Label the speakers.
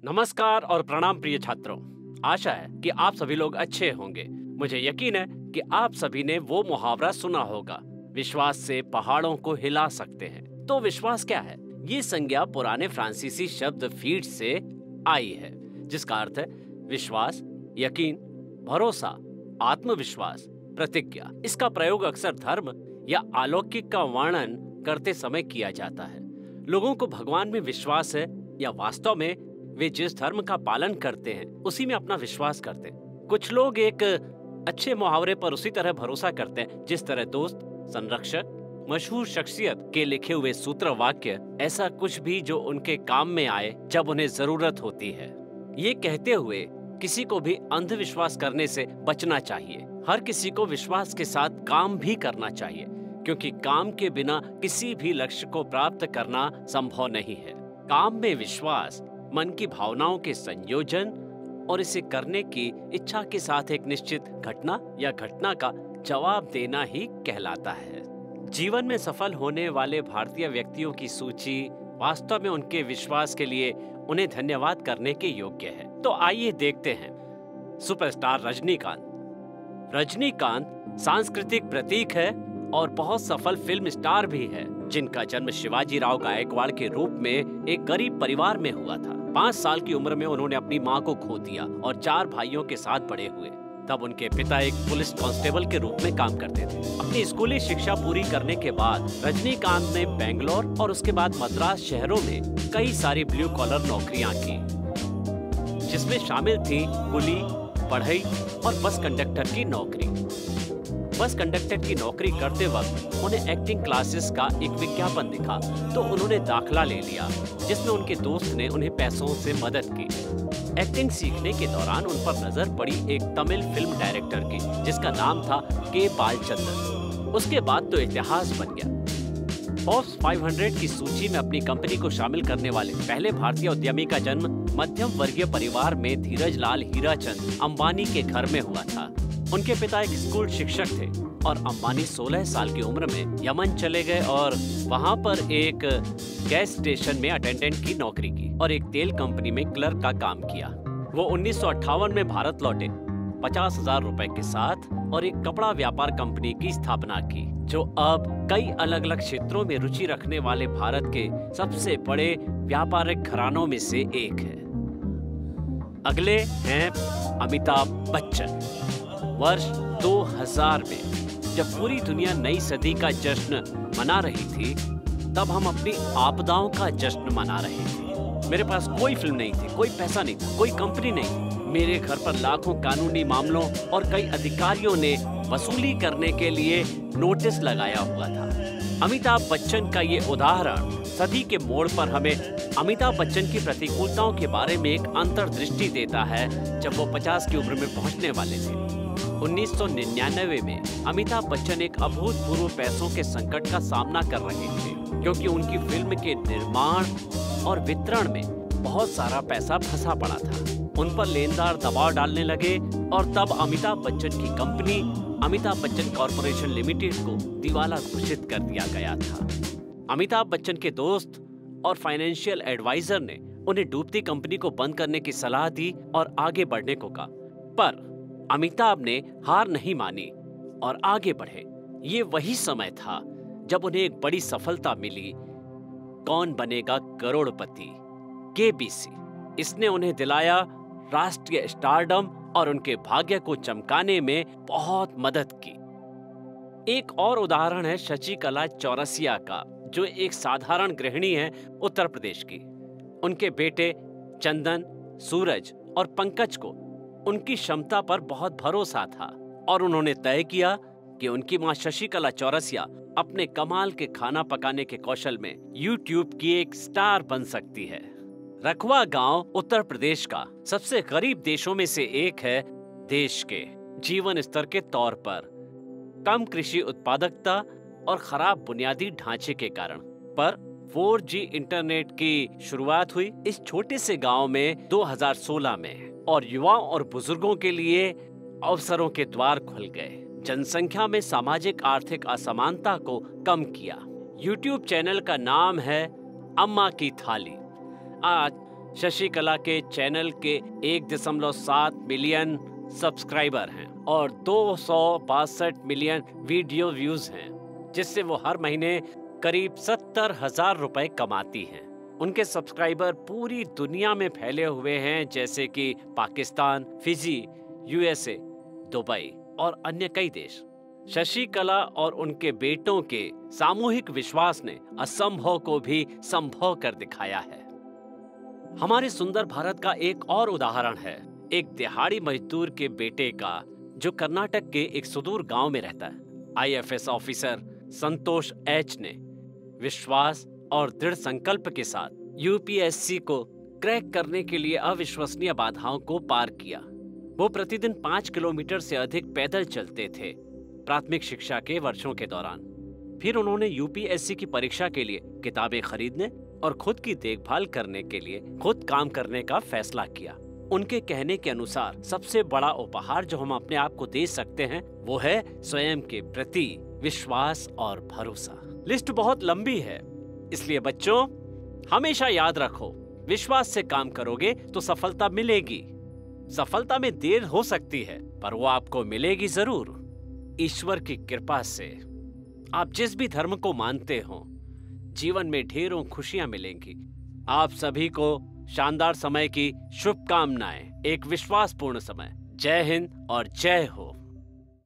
Speaker 1: नमस्कार और प्रणाम प्रिय छात्रों। आशा है कि आप सभी लोग अच्छे होंगे। मुझे यकीन है कि आप सभी ने वो मुहावरा सुना होगा, विश्वास से पहाड़ों को हिला सकते हैं। तो विश्वास क्या है? ये संज्ञा पुराने फ्रांसीसी शब्द फीट से आई है, जिसका अर्थ है विश्वास, यकीन, भरोसा, आत्मविश्वास, प्रतिज्ञा। इसका प्रयोग अक्सर धर्म या अलौकिक का वर्णन करते समय किया जाता है। लोगों को भगवान में विश्वास है या वास्तव में वे जिस धर्म का पालन करते हैं उसी में अपना विश्वास करते हैं। कुछ लोग एक अच्छे मुहावरे पर उसी तरह भरोसा करते हैं जिस तरह दोस्त, संरक्षक, मशहूर शख्सियत के लिखे हुए सूत्र वाक्य, ऐसा कुछ भी जो उनके काम में आए जब उन्हें जरूरत होती है। ये कहते हुए किसी को भी अंधविश्वास करने से बचना चाहिए। हर किसी को विश्वास के साथ काम भी करना चाहिए, क्योंकि काम के बिना किसी भी लक्ष्य को प्राप्त करना संभव नहीं है। काम में विश्वास मन की भावनाओं के संयोजन और इसे करने की इच्छा के साथ एक निश्चित घटना या घटना का जवाब देना ही कहलाता है। जीवन में सफल होने वाले भारतीय व्यक्तियों की सूची वास्तव में उनके विश्वास के लिए उन्हें धन्यवाद करने के योग्य है। तो आइए देखते हैं। सुपरस्टार रजनीकांत। रजनीकांत सांस्कृतिक प्रतीक है और बहुत सफल फिल्म स्टार भी है, जिनका जन्म शिवाजी राव गायकवाड़ के रूप में एक गरीब परिवार में हुआ था। 5 साल की उम्र में उन्होंने अपनी मां को खो दिया और 4 भाइयों के साथ बड़े हुए। तब उनके पिता एक पुलिस कांस्टेबल के रूप में काम करते थे। अपनी स्कूली शिक्षा पूरी करने के बाद रजनीकांत ने बेंगलोर और उसके बाद मद्रास शहरों में कई सारी ब्लू कॉलर नौकरियां की, जिसमें शामिल थी कुली, पढ़ई और बस कंडक्टर की नौकरी। बस कंडक्टर की नौकरी करते वक्त उन्हें एक्टिंग क्लासेस का एक विज्ञापन दिखा तो उन्होंने दाखला ले लिया, जिसमें उनके दोस्त ने उन्हें पैसों से मदद की। एक्टिंग सीखने के दौरान उन पर नजर पड़ी एक तमिल फिल्म डायरेक्टर की, जिसका नाम था के बालचंदर। उसके बाद तो इतिहास बन गया। फोर्ब्स 500 की सूची में अपनी कंपनी को शामिल करने वाले पहले भारतीय उद्यमी का जन्म मध्यम वर्गीय परिवार में धीरज लाल हीराचंद अंबानी के घर में हुआ था। उनके पिता एक स्कूल शिक्षक थे और अंबानी 16 साल की उम्र में यमन चले गए और वहां पर एक गैस स्टेशन में अटेंडेंट की नौकरी की और एक तेल कंपनी में क्लर्क का काम किया। वो 1958 में भारत लौटे 50,000 रुपए के साथ और एक कपड़ा व्यापार कंपनी की स्थापना की, जो अब कई अलग अलग क्षेत्रों में रुचि रखने वाले भारत के सबसे बड़े व्यापारिक घरानों में से एक है। अगले हैं अमिताभ बच्चन। वर्ष 2000 में जब पूरी दुनिया नई सदी का जश्न मना रही थी, तब हम अपनी आपदाओं का जश्न मना रहे थे। मेरे पास कोई फिल्म नहीं थी, कोई पैसा नहीं था, कोई कंपनी नहीं। मेरे घर पर लाखों कानूनी मामलों और कई अधिकारियों ने वसूली करने के लिए नोटिस लगाया हुआ था। अमिताभ बच्चन का ये उदाहरण सदी के मोड़ पर हमें अमिताभ बच्चन की प्रतिकूलताओं के बारे में एक अंतर्दृष्टि देता है, जब वो 50 की उम्र में पहुंचने वाले थे। 1999 में अमिताभ बच्चन एक अभूतपूर्व पैसों के संकट का सामना कर रहे थे, क्योंकि उनकी फिल्म के निर्माण और वितरण में बहुत सारा पैसा फंसा पड़ा था। उन पर लेनदार दबाव डालने लगे और तब अमिताभ बच्चन की company Amitabh Bachchan corporation limited को दिवाला घोषित कर दिया गया था। अमिताभ बच्चन के दोस्त और फाइनेंशियल एडवाइजर ने उन्हें डूबती कंपनी को बंद करने की सलाह दी और आगे बढ़ने को कहा, पर अमिताभ ने हार नहीं मानी और आगे बढ़े। ये वही समय था जब उन्हें एक बड़ी सफलता मिली, कौन बनेगा करोड़पति, केबीसी। इसने उन्हें दिलाया राष्ट्रीय स्टारडम और उनके भाग्य को चमकाने में बहुत मदद की। एक और उदाहरण है शशिकला चौरसिया का, जो एक साधारण गृहिणी है उत्तर प्रदेश की। उनके बेटे चंदन, सूरज और पंकज को उनकी क्षमता पर बहुत भरोसा था और उन्होंने तय किया कि उनकी मां शशिकला चौरसिया अपने कमाल के खाना पकाने के कौशल में YouTube की एक स्टार बन सकती है। रखवा गांव उत्तर प्रदेश का सबसे गरीब देशों में से एक है। देश के जीवन स्तर के तौर पर कम कृषि उत्पादकता और खराब बुनियादी ढांचे के कारण पर 4G इंटरनेट की शुरुआत हुई इस छोटे से गांव में 2016 में और युवाओं और बुजुर्गों के लिए अवसरों के द्वार खुल गए। जनसंख्या में सामाजिक आर्थिक असमानता को कम किया। YouTube चैनल का नाम है अम्मा की थाली। आज शशिकला के चैनल के 1.7 मिलियन सब्सक्राइबर हैं और 262 मिलियन वीडियो व्यूज हैं, जिससे वो हर महीने करीब 70,000 रुपए कमाती हैं। उनके सब्सक्राइबर पूरी दुनिया में फैले हुए हैं, जैसे कि पाकिस्तान, फिजी, यूएसए, दुबई और अन्य कई देश। शशिकला और उनके बेटों के सामूहिक विश्वास ने असंभव को भी संभव कर दिखाया है। हमारे सुंदर भारत का एक और उदाहरण है एक दिहाड़ी मजदूर के बेटे का, जो कर्नाटक के एक सुदूर गांव में रहता है। आईएफएस ऑफिसर संतोष एच ने विश्वास और दृढ़ संकल्प के साथ यूपीएससी को क्रैक करने के लिए अविश्वसनीय बाधाओं को पार किया। वो प्रतिदिन 5 किलोमीटर से अधिक पैदल चलते थे प्राथमिक शिक्षा के वर्षों के दौरान। फिर उन्होंने यूपीएससी की परीक्षा के लिए किताबें खरीदने और खुद की देखभाल करने के लिए खुद काम करने का फैसला किया। उनके कहने के अनुसार सबसे बड़ा उपहार जो हम अपने आप को दे सकते हैं वो है स्वयं के प्रति विश्वास और भरोसा। लिस्ट बहुत लंबी है, इसलिए बच्चों हमेशा याद रखो, विश्वास से काम करोगे तो सफलता मिलेगी। सफलता में देर हो सकती है, पर वो आपको मिलेगी जरूर। ईश्वर की कृपा से आप जिस भी धर्म को मानते हो, जीवन में ढेरों खुशियां मिलेंगी। आप सभी को शानदार समय की शुभकामनाएं। एक विश्वासपूर्ण समय। जय हिंद और जय हो।